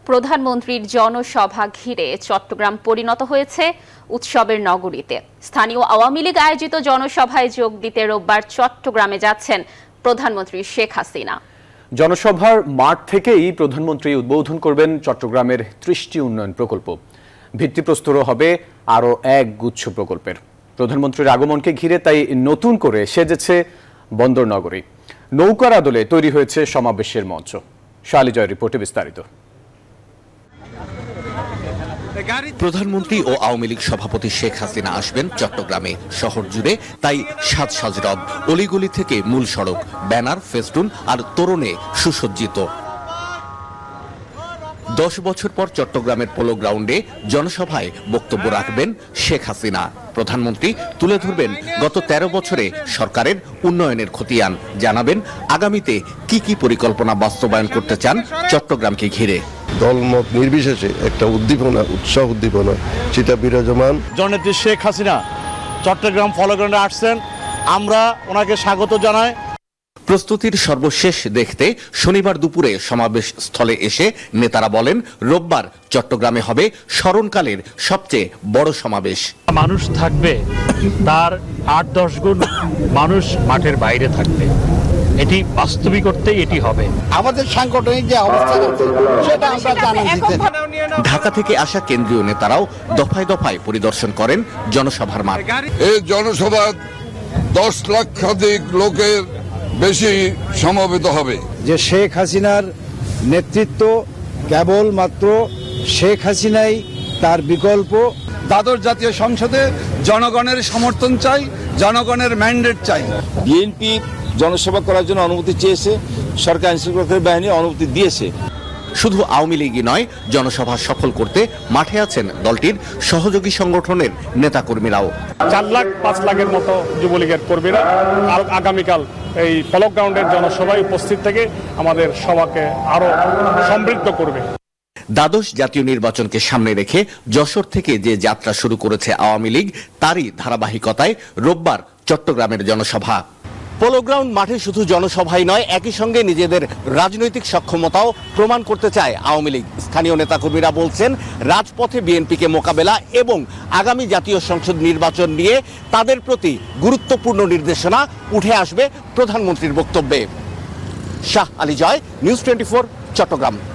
প্রধানমন্ত্রীর জনসভা ঘিরে চট্টগ্রাম পরিণত হয়েছে উৎসবের নগরীতে। স্থানীয় আওয়ামী লীগ আয়োজিত জনসভায় যোগ দিতে রোববার চট্টগ্রামে যাচ্ছেন প্রধানমন্ত্রী শেখ হাসিনা। জনসভার মাঠ থেকেই প্রধানমন্ত্রী উদ্বোধন করবেন চট্টগ্রামের ৩০টি উন্নয়ন প্রকল্প। ভিত্তিপ্রস্তরও হবে আরও এক গুচ্ছ প্রকল্পের। প্রধানমন্ত্রীর আগমনকে ঘিরে তাই নতুন করে সেজেছে বন্দর নগরী। নৌকার আদলে তৈরি হয়েছে সমাবেশের মঞ্চ। শালি জয় রিপোর্টে বিস্তারিত। প্রধানমন্ত্রী ও আওয়ামী লীগ সভাপতি শেখ হাসিনা আসবেন চট্টগ্রামে। শহর জুড়ে তাই সাজ রব, অলিগলি থেকে মূল সড়ক, ব্যানার, ফেস্টুন আর তোরণে সুসজ্জিত। 10 বছর পর চট্টগ্রামের পোলো গ্রাউন্ডে জনসভায় বক্তব্য রাখবেন শেখ হাসিনা। প্রধানমন্ত্রী তুলে ধরবেন গত 13 বছরে সরকারের উন্নয়নের খতিয়ান, জানাবেন আগামীতে কি পরিকল্পনা বাস্তবায়ন করতে চান চট্টগ্রামকে ঘিরে। দলমত নির্বিশেষে একটা উৎসাহ উদ্দীপনা সেটা বিরাজমান। জননেত্রী শেখ হাসিনা চট্টগ্রাম পোলো গ্রাউন্ডে আসছেন, আমরা ওনাকে স্বাগত জানাই। প্রস্তুতির সর্বশেষ দেখতে শনিবার দুপুরে সমাবেশ স্থলে এসে নেতারা বলেন, রোববার চট্টগ্রামে হবে স্মরণকালের সবচেয়ে বড় সমাবেশ। মানুষ থাকবে, তার 8-10 গুণ মানুষ মাঠের বাইরে থাকবে। এটি বাস্তবিক করতে এটি হবে। আমাদের সাংগঠনিক যে অবস্থা সেটা আমরা জানাই দিতে। ঢাকা থেকে আসা কেন্দ্রীয় নেতারাও দফায় দফায় পরিদর্শন করেন জনসভার মাঠ। এই জনসভা 10 লক্ষাধিক লোকের বেশি সমবেত হবে। যে শেখ হাসিনার নেতৃত্ব কেবলমাত্র শেখ হাসিনাই তার বিকল্প। দ্বাদশ জাতীয় সংসদে জনগণের সমর্থন চাই, জনগণের ম্যান্ডেট চাই। বিএনপি জনসভা করার জন্য অনুমতি চেয়েছে, সরকার আইনশৃঙ্খলা বাহিনী অনুমতি দিয়েছে। শুধু আওয়ামী লীগই নয়, জনসভা সফল করতে মাঠে আছেন দলটির সহযোগী সংগঠনের নেতাকর্মীরাও। 4 লাখ 5 লাখের মতো যুবলীগের কর্মীরা আগামীকাল এই পোলো গ্রাউন্ডের জনসভায় উপস্থিত থেকে আমাদের সভাকে আরো সমৃদ্ধ করবে। দ্বাদশ জাতীয় নির্বাচনকে সামনে রেখে যশোর থেকে যে যাত্রা শুরু করেছে আওয়ামী লীগ, তারই ধারাবাহিকতায় রোববার চট্টগ্রামের জনসভা। পোলো গ্রাউন্ড মাঠে শুধু জনসভাই নয়, একই সঙ্গে নিজেদের রাজনৈতিক সক্ষমতাও প্রমাণ করতে চায় আওয়ামী লীগ। স্থানীয় নেতাকর্মীরা বলছেন, রাজপথে বিএনপিকে মোকাবেলা এবং আগামী জাতীয় সংসদ নির্বাচন নিয়ে তাদের প্রতি গুরুত্বপূর্ণ নির্দেশনা উঠে আসবে প্রধানমন্ত্রীর বক্তব্যে। শাহ আলী জয়, নিউজ 24, চট্টগ্রাম।